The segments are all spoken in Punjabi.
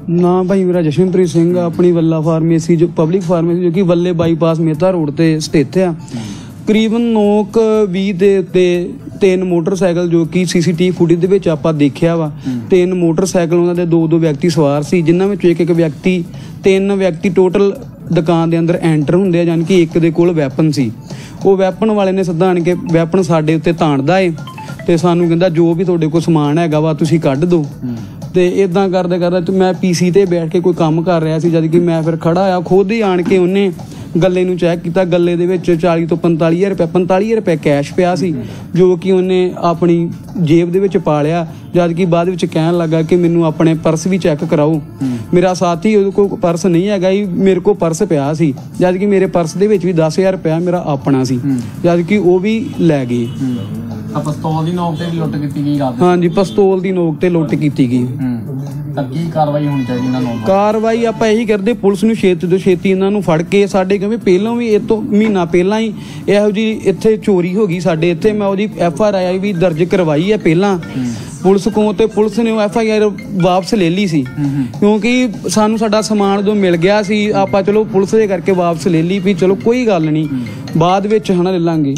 ना भाई मेरा जशनप्रीत सिंह अपनी वल्ला फार्मेसी जो पब्लिक फार्मेसी जो कि वल्ले बाईपास मेहता रोड ते स्थित है। करीबन 9:20 ਦੇ ਉੱਤੇ 3 ਮੋਟਰਸਾਈਕਲ ਜੋ ਕਿ CCTV ਫੁਟੇਜ ਦੇ ਵਿੱਚ ਆਪਾਂ ਦੇਖਿਆ ਵਾ। 3 ਮੋਟਰਸਾਈਕਲ ਉਹਨਾਂ ਦੇ 2-2 ਵਿਅਕਤੀ ਸਵਾਰ ਸੀ, ਜਿਨ੍ਹਾਂ ਵਿੱਚੋਂ ਇੱਕ ਵਿਅਕਤੀ 3 ਵਿਅਕਤੀ ਟੋਟਲ ਦੁਕਾਨ ਦੇ ਅੰਦਰ ਐਂਟਰ ਹੁੰਦੇ ਆ, ਜਾਣੀ ਕਿ ਇੱਕ ਦੇ ਕੋਲ ਵੈਪਨ ਸੀ। ਉਹ ਵੈਪਨ ਵਾਲੇ ਨੇ ਸਿੱਧਾ ਆਣ ਕੇ ਵੈਪਨ ਸਾਡੇ ਉੱਤੇ ਤਾਣਦਾ ਏ ਤੇ ਸਾਨੂੰ ਕਹਿੰਦਾ ਜੋ ਵੀ ਤੁਹਾਡੇ ਕੋਲ ਸਮਾਨ ਹੈਗਾ ਵਾ ਤੁਸੀਂ ਕੱਢ ਦਿਓ। ਤੇ ਇਦਾਂ ਕਰਦੇ ਕਰਦੇ ਮੈਂ PC ਤੇ ਬੈਠ ਕੇ ਕੋਈ ਕੰਮ ਕਰ ਰਿਹਾ ਸੀ, ਜਦ ਕਿ ਮੈਂ ਫਿਰ ਖੜਾ ਆ। ਖੁਦ ਹੀ ਆਣ ਕੇ ਉਹਨੇ ਗੱਲੇ ਨੂੰ ਚੈੱਕ ਕੀਤਾ, ਗੱਲੇ ਦੇ ਵਿੱਚ 40 ਤੋਂ 45 ਰੁਪਏ ਕੈਸ਼ ਪਿਆ ਸੀ, ਜੋ ਕਿ ਉਹਨੇ ਆਪਣੀ ਜੇਬ ਦੇ ਵਿੱਚ ਪਾ ਲਿਆ। ਜਦ ਕਿ ਬਾਅਦ ਵਿੱਚ ਕਹਿਣ ਲੱਗਾ ਕਿ ਮੈਨੂੰ ਆਪਣੇ ਪਰਸ ਵੀ ਚੈੱਕ ਕਰਾਓ। ਮੇਰਾ ਸਾਥੀ ਉਹਦੇ ਕੋਲ ਪਰਸ ਨਹੀਂ ਹੈਗਾ ਜੀ, ਮੇਰੇ ਕੋਲ ਪਰਸ ਪਿਆ ਸੀ, ਜਦ ਕਿ ਮੇਰੇ ਪਰਸ ਦੇ ਵਿੱਚ ਵੀ 10,000 ਰੁਪਇਆ ਮੇਰਾ ਆਪਣਾ ਸੀ, ਜਦ ਕਿ ਉਹ ਵੀ ਲੈ ਗਏ। ਪਿਸਤੌਲ ਦੀ ਨੋਕ ਤੇ ਲੁੱਟ ਕੀਤੀ ਗਈ ਰਾਤ? ਹਾਂਜੀ, ਪਿਸਤੌਲ ਦੀ ਨੋਕ ਤੇ ਲੁੱਟ ਕੀਤੀ ਗਈ। ਤਾਂ ਕੀ ਕਾਰਵਾਈ ਹੋਣੀ ਚਾਹੀਦੀ ਇਹਨਾਂ ਨੂੰ? ਕਾਰਵਾਈ ਆਪਾਂ ਇਹੀ ਕਰਦੇ, ਪੁਲਿਸ ਨੂੰ ਛੇਤੀ ਤੋਂ ਛੇਤੀ ਇਹਨਾਂ ਨੂੰ ਫੜ ਕੇ, ਸਾਡੇ ਕਿਉਂਕਿ ਪਹਿਲਾਂ ਵੀ ਇਹ ਤੋਂ ਮਹੀਨਾ ਪਹਿਲਾਂ ਹੀ ਇਹੋ ਜਿਹੀ ਇੱਥੇ ਚੋਰੀ ਹੋ ਗਈ ਸਾਡੇ ਇੱਥੇ। ਮੈਂ ਉਹਦੀ FRI ਵੀ ਦਰਜ ਕਰਵਾਈ ਹੈ ਪਹਿਲਾਂ ਪੁਲਿਸ ਕੋਲ, ਤੇ ਪੁਲਿਸ ਨੇ ਉਹ FIR ਵਾਪਸ ਲੈ ਲਈ ਸੀ, ਕਿਉਂਕਿ ਸਾਨੂੰ ਸਾਡਾ ਸਮਾਨ ਉਦੋਂ ਮਿਲ ਗਿਆ ਸੀ। ਆਪਾਂ ਚਲੋ ਪੁਲਿਸ ਦੇ ਕਰਕੇ ਵਾਪਸ ਲੈ ਲਈ ਵੀ ਚਲੋ ਕੋਈ ਗੱਲ ਨਹੀਂ, ਬਾਅਦ ਵਿੱਚ ਹਨਾ ਲੈ ਲਾਂਗੇ।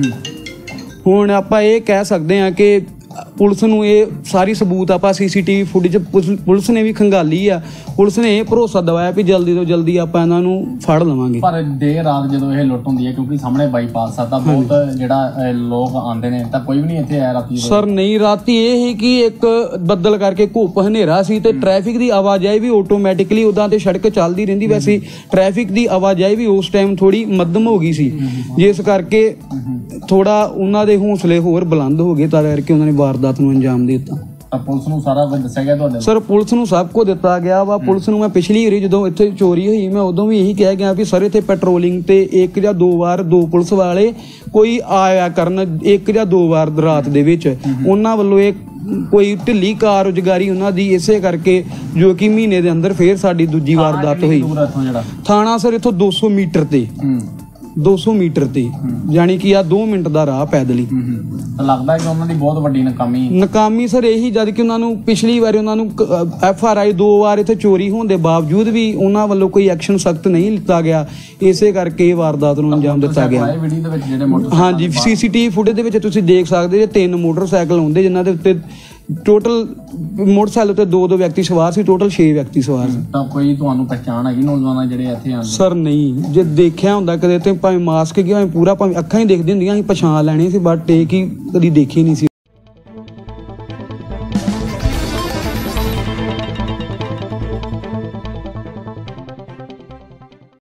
ਹੁਣ ਆਪਾਂ ਇਹ ਕਹਿ ਸਕਦੇ ਹਾਂ ਕਿ ਪੁਲਿਸ ਨੂੰ ਇਹ ਸਾਰੀ ਸਬੂਤ ਆਪਾਂ CCTV ਫੁਟੇਜ ਪੁਲਿਸ ਨੇ ਵੀ ਖੰਗਾਲੀ ਆ। ਪੁਲਿਸ ਨੇ ਇਹ ਭਰੋਸਾ ਦਵਾਇਆ ਵੀ ਜਲਦੀ ਤੋਂ ਜਲਦੀ ਆਪਾਂ ਇਹਨਾਂ ਨੂੰ ਫੜ ਲਵਾਂਗੇ। ਪਰ ਦੇਰ ਰਾਤ ਜਦੋਂ ਇਹ ਲੁੱਟ ਹੁੰਦੀ ਹੈ, ਕਿਉਂਕਿ ਸਾਹਮਣੇ ਬਾਈਪਾਸ ਆ ਤਾਂ ਬਹੁਤ ਜਿਹੜਾ ਲੋਕ ਆਉਂਦੇ ਨੇ, ਤਾਂ ਕੋਈ ਵੀ ਨਹੀਂ ਇੱਥੇ ਆਇਆ ਰਾਤੀ? ਸਰ ਨਹੀਂ, ਰਾਤੀ ਇਹ ਹੀ ਕਿ ਇੱਕ ਬੱਦਲ ਕਰਕੇ ਘੁੱਪ ਹਨੇਰਾ ਸੀ ਤੇ ਟ੍ਰੈਫਿਕ ਦੀ ਆਵਾਜਾਈ ਵੀ ਆਟੋਮੈਟਿਕਲੀ ਉਦਾਂ ਤੇ ਸੜਕ ਚੱਲਦੀ ਰਹਿੰਦੀ, ਵੈਸੇ ਟ੍ਰੈਫਿਕ ਦੀ ਆਵਾਜਾਈ ਵੀ ਉਸ ਟਾਈਮ ਥੋੜੀ ਮੱਧਮ ਹੋ ਗਈ ਸੀ, ਜਿਸ ਕਰਕੇ ਥੋੜਾ ਉਹਨਾਂ ਦੇ ਹੌਸਲੇ ਹੋਰ ਬੁਲੰਦ ਹੋ ਗਏ, ਤਾਂ ਕਰਕੇ ਉਹਨਾਂ ਨੇ ਵਾਰਦਾਤ ਨੂੰ ਅੰਜਾਮ ਦੇ ਦਿੱਤਾ। ਪੁਲਿਸ ਨੂੰ ਸਾਰਾ ਕੁਝ ਦੱਸਿਆ ਗਿਆ ਤੁਹਾਡੇ? ਸਰ ਪੁਲਿਸ ਨੂੰ ਸਭ ਕੁਝ ਦਿੱਤਾ ਗਿਆ ਵਾ। ਪੁਲਿਸ ਨੂੰ ਮੈਂ ਪਿਛਲੀ ਵਾਰੀ ਜਦੋਂ ਇੱਥੇ ਚੋਰੀ ਹੋਈ ਮੈਂ ਉਦੋਂ ਵੀ ਇਹੀ ਕਿਹਾ ਗਿਆ ਵੀ ਸਰ ਇੱਥੇ ਪੈਟਰੋਲਿੰਗ ਤੇ 1 ਜਾਂ 2 ਵਾਰ 2 ਪੁਲਿਸ ਵਾਲੇ ਕੋਈ ਆਇਆ ਕਰਨ, 1 ਜਾਂ 2 ਵਾਰ ਰਾਤ ਦੇ ਵਿੱਚ। ਉਹਨਾਂ ਵੱਲੋਂ ਇਹ ਕੋਈ ਢਿੱਲੀ ਕਾਰਗੁਜ਼ਾਰੀ ਉਹਨਾਂ ਦੀ, ਇਸੇ ਕਰਕੇ ਜੋ ਕਿ ਮਹੀਨੇ ਦੇ ਅੰਦਰ ਫੇਰ ਸਾਡੀ ਦੂਜੀ ਵਾਰਦਾਤ ਹੋਈ। ਥਾਣਾ ਸਰ ਇੱਥੋਂ 200 ਮੀਟਰ ਤੇ 200 ਮੀਟਰ ਤੇ, ਜਾਣੀ ਕਿ ਆ 2 ਮਿੰਟ ਦਾ ਰਾਹ ਪੈਦਲ ਹੀ। ਲੱਗਦਾ ਕਿ ਉਹਨਾਂ ਦੀ ਬਹੁਤ ਵੱਡੀ ਨਾਕਾਮੀ ਸਰ ਇਹੀ, ਜਦ ਕਿ ਉਹਨਾਂ ਨੂੰ ਪਿਛਲੀ ਵਾਰੀ ਉਹਨਾਂ ਨੂੰ FRI 2 ਵਾਰ ਇੱਥੇ ਚੋਰੀ ਹੋਣ ਦੇ ਬਾਵਜੂਦ ਵੀ ਉਹਨਾਂ ਵੱਲੋਂ ਕੋਈ ਐਕਸ਼ਨ ਸਖਤ ਨਹੀਂ ਲਿੱਤਾ ਗਿਆ, ਇਸੇ ਕਰਕੇ ਇਹ ਵਾਰਦਾਤ ਨੂੰ ਅੰਜਾਮ ਦਿੱਤਾ ਗਿਆ। ਹਾਂਜੀ, CCTV ਫੁਟੇਜ ਦੇ ਵਿੱਚ ਤੁਸੀਂ ਦੇਖ ਸਕਦੇ ਜੇ 3 ਮੋਟਰਸਾਈਕਲ ਹੁੰਦੇ, ਜਿਨ੍ਹਾਂ ਦੇ ਉੱਤੇ ਟੋਟਲ ਮੋਟਰਸਾਈਕਲ ਉੱਤੇ 2-2 ਵਿਅਕਤੀ ਸਵਾਰ ਸੀ, ਟੋਟਲ 6 ਵਿਅਕਤੀ ਸਵਾਰ ਸੀ। ਤਾਂ ਕੋਈ ਤੁਹਾਨੂੰ ਪਛਾਣ ਹੈਗੀ ਨੌਜਵਾਨਾਂ ਜਿਹੜੇ ਇੱਥੇ ਆਉਂਦੇ? ਸਰ ਨਹੀਂ, ਜੇ ਦੇਖਿਆ ਹੁੰਦਾ ਕਦੇ ਤੇ ਭਾਵੇਂ ਮਾਸਕ ਗਿਆ ਪੂਰਾ, ਭਾਵੇਂ ਅੱਖਾਂ ਹੀ ਦੇਖਦੀ ਹੁੰਦੀਆਂ ਅਸੀਂ ਪਛਾਣ ਲੈਣੀ ਸੀ, ਬਟ ਇਹ ਕਿ ਕਦੀ ਦੇਖੀ ਨਹੀਂ ਸੀ।